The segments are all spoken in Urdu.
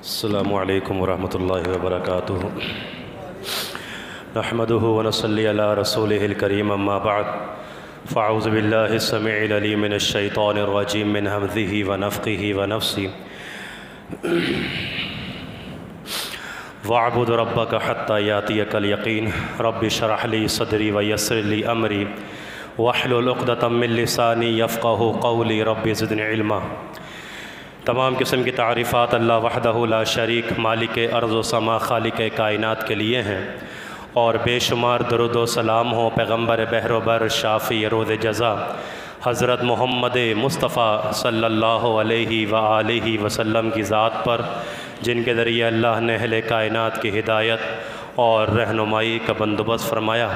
السلام علیکم ورحمۃ اللہ وبرکاتہ۔ نحمده ونصلی علی رسولہ الکریم، اما بعد فاعوذ باللہ السمیع العلیم من الشیطان الرجیم من ہمزہ ونفخہ ونفثہ۔ وَاعْبُدْ رَبَّكَ حَتَّى يَأْتِيَكَ الْيَقِينُ رَبِّ اشْرَحْ لِي صَدْرِي وَيَسِّرْ لِي أَمْرِي وَاحْلُلْ عُقْدَةً مِّن لِّسَانِي يَفْقَهُوا قَوْلِي رَبِّ زِدْنِی عِلْمًا۔ تمام قسم کی تعریفات اللہ وحدہ لا شریک مالک ارض و سما خالق کائنات کے لیے ہیں، اور بے شمار درود و سلام ہوں پیغمبر بحر و بر شافی روز جزا حضرت محمد مصطفیٰ صلی اللہ علیہ وآلہ وسلم کی ذات پر، جن کے ذریعے اللہ نے اہل کائنات کی ہدایت اور رہنمائی کا بندوبست فرمایا۔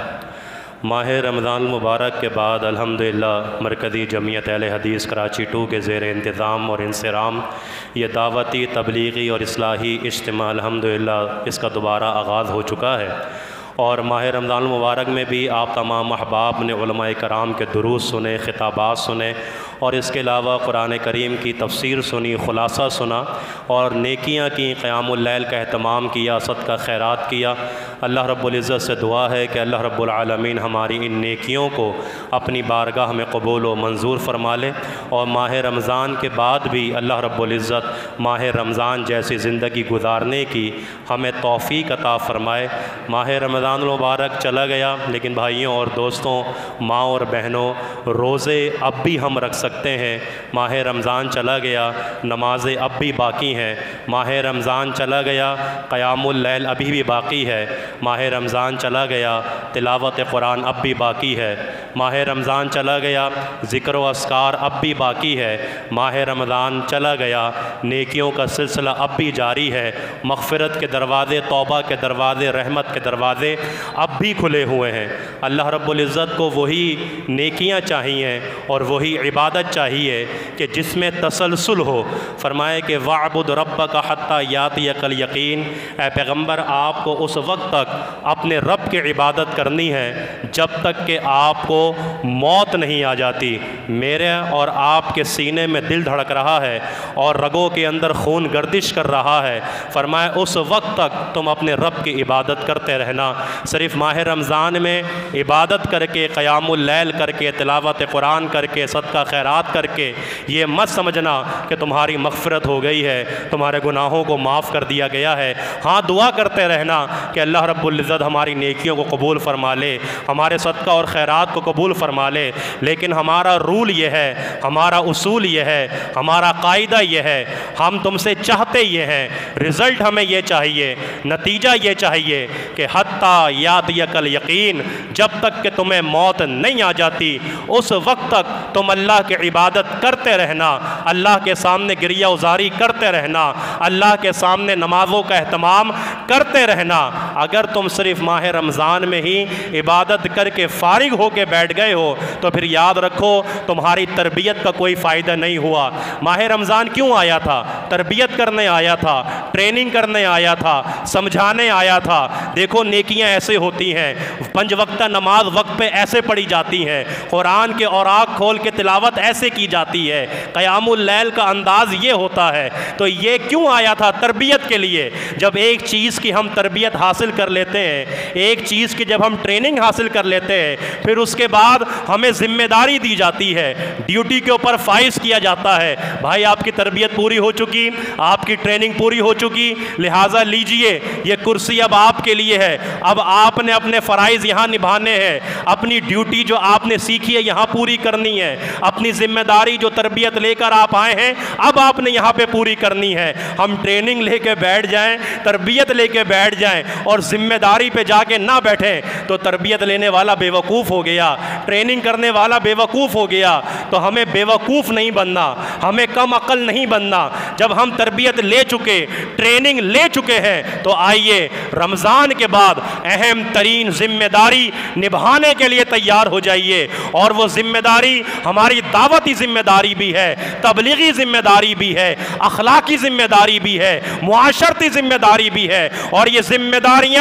ماہ رمضان المبارک کے بعد الحمدللہ مرکزی جمعیت اہل حدیث کراچی 2 کے زیر انتظام اور انصرام یہ دعوتی، تبلیغی اور اصلاحی اجتماع الحمدللہ اس کا دوبارہ آغاز ہو چکا ہے، اور ماہ رمضان المبارک میں بھی آپ تمام احباب نے علماء کرام کے دروس سنے، خطابات سنے، اور اس کے علاوہ قرآن کریم کی تفسیر سنی، خلاصہ سنا، اور نیکیاں کی، قیام اللیل کا اہتمام کیا، صدقہ خیرات کیا۔ اللہ رب العزت سے دعا ہے کہ اللہ رب العالمین ہماری ان نیکیوں کو اپنی بارگاہ میں قبول و منظور فرما لے، اور ماہ رمضان کے بعد بھی اللہ رب العزت ماہ رمضان جیسی زندگی گزارنے کی ہمیں توفیق عطا فرمائے۔ ماہ رمضان المبارک چلا گیا، لیکن بھائیوں اور دوستوں، ماں اور بہنوں، روزے اب بھی ہم رکھ سکتے ہیں۔ ماہ رمضان چلا گیا، نمازیں اب بھی باقی ہیں۔ ماہ رمضان چلا گیا، قیام اللیل ابھی بھی باقی ہے۔ ماہ رمضان چلا گیا، تلاوت قرآن اب بھی باقی ہے۔ ماہ رمضان چلا گیا، ذکر و اذکار اب بھی باقی ہے۔ ماہ رمضان چلا گیا، نیکیوں کا سلسلہ اب بھی جاری ہے۔ مغفرت کے دروازے، توبہ کے دروازے، رحمت کے دروازے اب بھی کھلے ہوئے ہیں۔ اللہ رب العزت کو وہی نیکیاں چاہیے اور وہی عبادت چاہیے کہ جس میں تسلسل ہو۔ فرمائے کہ وَاعْبُدْ رَبَّكَ حَتَّى يَأْتِيَكَ الْيَقِينُ، اے پیغمبر آپ کو اس وقت تک اپنے رب کی عبادت کرنی ہے جب تک کہ آپ کو موت نہیں آ جاتی۔ میرے اور آپ کے سینے میں دل دھڑک رہا ہے اور رگوں کے اندر خون گردش کر رہا ہے، فرمایا اس وقت تک تم اپنے رب کی عبادت کرتے رہنا۔ صرف ماہ رمضان میں عبادت کر کے، قیام اللیل کر کے، تلاوت قرآن کر کے، صدقہ خیرات کر کے یہ مت سمجھنا کہ تمہاری مغفرت ہو گئی ہے، تمہارے گناہوں کو معاف کر دیا گیا ہے۔ ہاں، دعا کرتے رہنا کہ اللہ رب العزت ہماری نیکیوں کو قبول فرما لے، ہمارے صدقہ اور خیرات کو قبول فرما لے، لیکن ہمارا رول یہ ہے، ہمارا اصول یہ ہے، ہمارا قاعدہ یہ ہے، ہم تم سے چاہتے یہ ہیں، رزلٹ ہمیں یہ چاہیے، نتیجہ یہ چاہیے کہ حتیٰ یاتیک الیقین، جب تک کہ تمہیں موت نہیں آ جاتی اس وقت تک تم اللہ کی عبادت کرتے رہنا، اللہ کے سامنے گریہ ازاری کرتے رہنا، اللہ کے سامنے نمازوں کا اہتمام کرتے رہنا۔ اگر تم صرف ماہ رمضان میں ہی عبادت کر کے فارغ ہو کے بیٹھ گئے ہو تو پھر یاد رکھو تمہاری تربیت کا کوئی فائدہ نہیں ہوا۔ ماہ رمضان کیوں آیا تھا؟ تربیت کرنے آیا تھا، ٹریننگ کرنے آیا تھا، سمجھانے آیا تھا۔ دیکھو نیکیاں ایسے ہوتی ہیں، 5 وقتہ نماز وقت پہ ایسے پڑھی جاتی ہیں، قرآن کے اوراق کھول کے تلاوت ایسے کی جاتی ہے، قیام اللیل کا انداز یہ ہوتا ہے۔ تو یہ کیوں آیا تھا؟ تربیت کے لیے۔ جب ایک چیز کی ہم تربیت حاصل کر لیتے ہیں، ایک چیز کی جب ہم ٹریننگ حاصل کر لیتے ہیں، پھر اس کے بعد ہمیں ذمہ داری دی جاتی ہے، ڈیوٹی کے اوپر فائز کیا جاتا ہے، بھائی آپ کی تربیت پوری ہو چکی، آپ کی ٹریننگ پوری ہو چکی، لہٰذا لیجئے یہ کرسی اب آپ کے لیے ہے، اب آپ نے اپنے فرائض یہاں نبھانے ہیں، اپنی ڈیوٹی جو آپ نے سیکھی ہے یہاں پوری کرنی ہے، اپنی ذمہ داری جو تربیت لے کر آپ آئے ہیں اب آپ نے یہاں پہ پوری کرنی ہے۔ ہم ٹریننگ لے کے بیٹھ جائیں، تربیت لے کے بیٹھ جائیں اور ذمہ داری پہ جا کے نہ بیٹھیں تو تربیت لینے والا بے وقوف ہو گیا، ٹریننگ کرنے والا بے وقوف ہو گیا۔ تو ہمیں بے وقوف نہیں بننا، ہمیں کم عقل نہیں بننا۔ جب ہم تربیت لے چکے، ٹریننگ لے چکے ہیں تو آئیے رمضان کے بعد اہم ترین ذمہ داری نبھانے کے لیے تیار ہو جائیے، اور وہ ذمہ داری ہماری دعوتی ذمہ داری بھی ہے، تبلیغی ذمہ داری بھی ہے، اخلاقی ذمہ داری بھی ہے، معاشرتی ذمہ داری بھی ہے، اور یہ ذمہ داریاں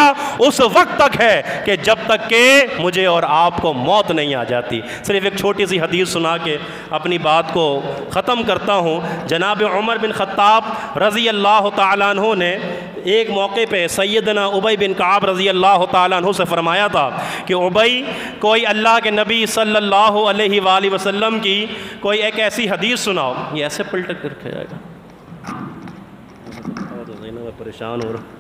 اس وقت تک ہے کہ جب تک کہ مجھے اور آپ کو موت نہیں آ جاتی۔ صرف ایک چھوٹی سی حدیث سنا کے اپنی بات کو ختم کرتا ہوں۔ جناب عمر بن خطاب رضی اللہ تعالیٰ عنہ نے ایک موقع پہ سیدنا ابی بن کعب رضی اللہ تعالیٰ عنہ سے فرمایا تھا کہ ابی، کوئی اللہ کے نبی صلی اللہ علیہ وآلہ وسلم کی کوئی ایک ایسی حدیث سناؤ۔ یہ ایسے پلٹ کر کے جائے گا، پریشان ہو رہا،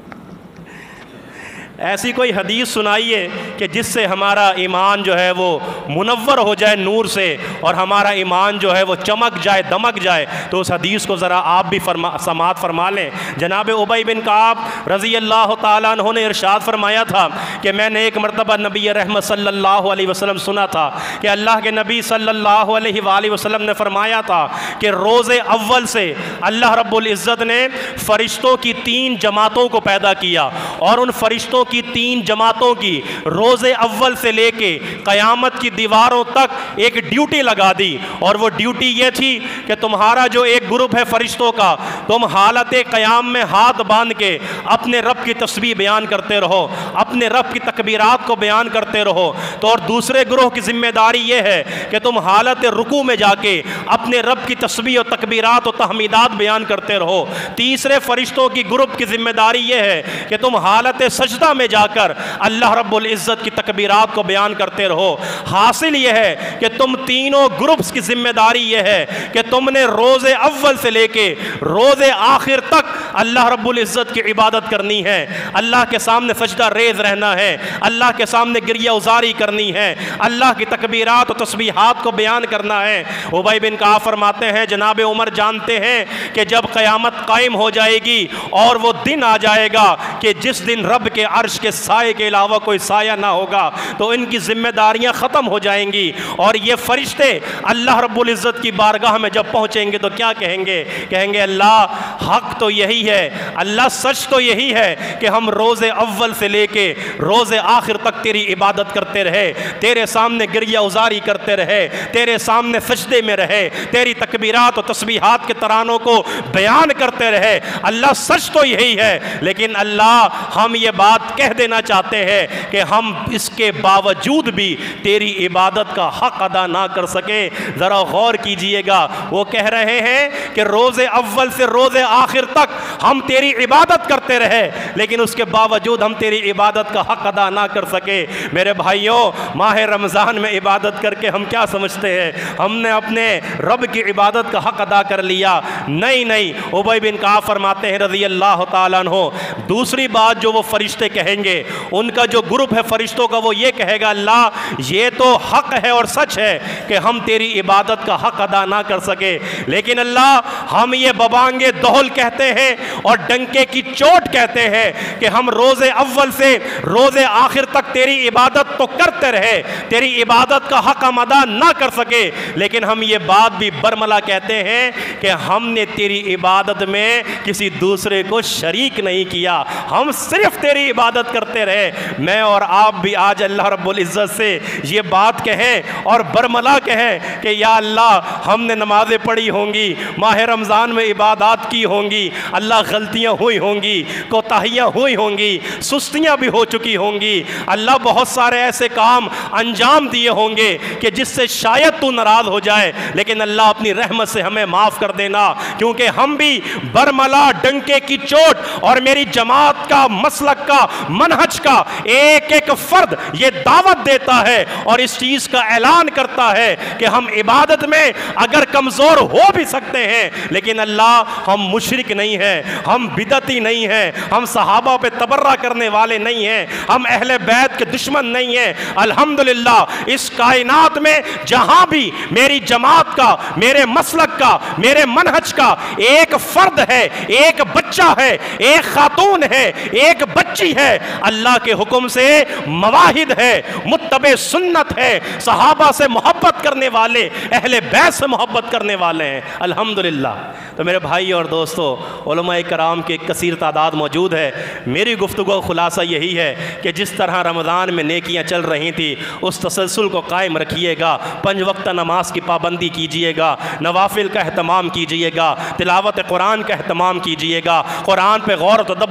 ایسی کوئی حدیث سنائیے کہ جس سے ہمارا ایمان جو ہے وہ منور ہو جائے نور سے اور ہمارا ایمان جو ہے وہ چمک جائے، دمک جائے۔ تو اس حدیث کو ذرا آپ بھی سماعت فرما لیں۔ جناب ابی بن کعب رضی اللہ تعالیٰ عنہ نے ارشاد فرمایا تھا کہ میں نے ایک مرتبہ نبی رحمت صلی اللہ علیہ وسلم سنا تھا کہ اللہ کے نبی صلی اللہ علیہ وآلہ وسلم نے فرمایا تھا کہ روز اول سے اللہ رب العزت نے فرشتوں کی 3 جماعتوں کو پیدا کیا، اور ان فرشتوں کی 3 جماعتوں کی روز اول سے لے کے قیامت کی دیواروں تک ایک ڈیوٹی لگا دی، اور وہ ڈیوٹی یہ تھی کہ تمہارا جو ایک گروپ ہے فرشتوں کا، تم حالت قیام میں ہاتھ باندھ کے اپنے رب کی تسبیح بیان کرتے رہو، اپنے رب کی تکبیرات کو بیان کرتے رہو۔ تو اور دوسرے گروہ کی ذمہ داری یہ ہے کہ تم حالت رکوع میں جا کے اپنے رب کی تسبیح و تکبیرات و تحمیدات بیان کرتے رہو۔ تیسرے فرشتوں کی گروپ کی ذمہ داری یہ ہے کہ تم حالت سجدہ میں جا کر اللہ رب العزت کی تکبیرات کو بیان کرتے رہو۔ حاصل یہ ہے کہ تم تینوں گروپس کی ذمہ داری یہ ہے کہ تم نے روز اول سے لے کے روز آخر تک اللہ رب العزت کی عبادت کرنی ہے، اللہ کے سامنے سجدہ ریز رہنا ہے، اللہ کے سامنے گریہ ازاری کرنی ہے، اللہ کی تکبیرات و تسبیحات کو بیان کرنا ہے۔ ابی بن کعب فرماتے ہیں جناب عمر جانتے ہیں کہ جب قیامت قائم ہو جائے گی اور وہ دن آ جائے گا کہ جس دن رب کے عرش کے سائے کے علاوہ کوئی سایہ نہ ہوگا، تو ان کی ذمہ داریاں ختم ہو جائیں گی، اور یہ فرشتے اللہ رب العزت کی بارگاہ میں جب پہنچیں گے تو کیا کہیں گے؟ کہیں گے اللہ حق تو یہی ہے، اللہ سچ تو یہی ہے کہ ہم روز اول سے لے کے روز آخر تک تیری عبادت کرتے رہے، تیرے سامنے گریہ ازاری کرتے رہے، تیرے سامنے سجدے میں رہے، تیری تکبیرات و تسبیحات کے ترانوں کو بیان کرتے رہے۔ اللہ سچ تو یہی ہے، لیکن اللہ ہم یہ بات کہہ دینا چاہتے ہیں کہ ہم اس کے باوجود بھی تیری عبادت کا حق ادا نہ کر سکے۔ ذرا غور کیجئے گا، وہ کہہ رہے ہیں کہ روز اول سے روز آخر تک ہم تیری عبادت کرتے رہے، لیکن اس کے باوجود ہم تیری عبادت کا حق ادا نہ کر سکے۔ میرے بھائیوں، ماہ رمضان میں عبادت کر کے ہم کیا سمجھتے ہیں؟ ہم نے اپنے رب کی عبادت کا حق ادا کر لیا؟ نہیں نہیں۔ ابی بن کعب فرماتے ہیں رضی اللہ تعالیٰ عنہ، دوسری بات جو وہ فرشتے کہیں گے، ان کا جو گروپ ہے فرشتوں کا، وہ یہ کہے گا اللہ یہ تو حق ہے اور سچ ہے کہ ہم تیری عبادت کا حق ادا نہ کر سکے، لیکن اللہ ہم یہ ببانگے دہل کہتے ہیں اور ڈنکے کی چوٹ کہتے ہیں کہ ہم روز اول سے روز آخر تک تیری عبادت تو کرتے رہے، تیری عبادت کا حق ہم ادا نہ کر سکے، لیکن ہم یہ بات بھی برملا کہتے ہیں کہ ہم نے تیری عبادت میں کسی دوسرے کو شریک نہیں کیا، ہم صرف تیری عبادت کرتے رہے۔ میں اور آپ بھی آج اللہ رب العزت سے یہ بات کہیں اور برملا کہیں کہ یا اللہ ہم نے نمازیں پڑھی ہوں گی، ماہ رمضان میں عبادات کی ہوں گی، اللہ غلطیاں ہوئی ہوں گی، کوتاہیاں ہوئی ہوں گی، سستیاں بھی ہو چکی ہوں گی، اللہ بہت سارے ایسے کام انجام دیے ہوں گے کہ جس سے شاید تو ناراض ہو جائے، لیکن اللہ اپنی رحمت سے ہمیں معاف کر دینا، کیونکہ ہم بھی برملا ڈنکے کی چوٹ اور میری جماعت کا مسلک کا منہج کا ایک ایک فرد یہ دعوت دیتا ہے اور اس چیز کا اعلان کرتا ہے کہ ہم عبادت میں اگر کمزور ہو بھی سکتے ہیں، لیکن اللہ ہم مشرک نہیں ہیں، ہم بدعتی نہیں ہیں، ہم صحابہ پہ تبرہ کرنے والے نہیں ہیں، ہم اہل بیت کے دشمن نہیں ہیں۔ الحمدللہ اس کائنات میں جہاں بھی میری جماعت کا، میرے مسلک کا، میرے منہج کا ایک فرد ہے، ایک بچہ ہے، ایک خاتون ہے، ایک بچی ہے، اللہ کے حکم سے مواحد ہے، متبع سنت ہے، صحابہ سے محبت کرنے والے، اہل بیت سے محبت کرنے والے ہیں، الحمدللہ۔ تو میرے بھائی اور دوستو، علماء کرام کی ایک کثیر تعداد موجود ہے۔ میری گفتگو خلاصہ یہی ہے کہ جس طرح رمضان میں نیکیاں چل رہی تھی اس تسلسل کو قائم رکھیے گا، 5 وقتہ نماز کی پابندی کیجئے گا، نوافل کا اہتمام کیجئے گا، تلاوت قرآن کا اہتمام کیجئے گا، قرآن پہ غور و تدبر کیجئے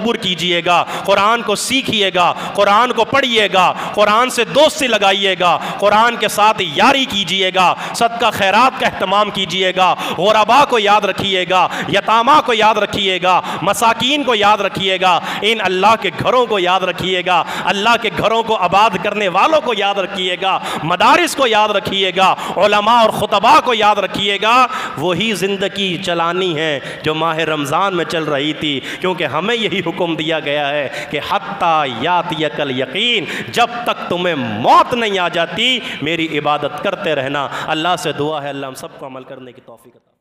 کیجئے گا، قرآن کو سیکھیے گا، قرآن کو پڑھیے گا، قرآن سے دوستی لگائیے گا، قرآن کے ساتھ یاری کیجئے گا، صدقہ خیرات کا اہتمام کیجئے گا، غرباء کو یاد رکھیے گا، یتامہ کو یاد رکھیے گا، مساکین کو یاد رکھیے گا، ان اللہ کے گھروں کو یاد رکھیے گا، اللہ کے گھروں کو آباد کرنے والوں کو یاد رکھیے گا، مدارس کو یاد رکھیے گا، علماء اور خطباء کو یاد رکھیے گا۔ وہی زندگی چلانی ہے جو ماہ رمضان میں چل رہی تھی، کیونکہ ہمیں یہی حکم دیا گیا ہے کہ حتی یاتیک الیقین، جب تک تمہیں موت نہیں آ جاتی میری عبادت کرتے رہنا۔ اللہ سے دعا ہے اللہ ہم سب کو عمل کرنے کی توفیق عطا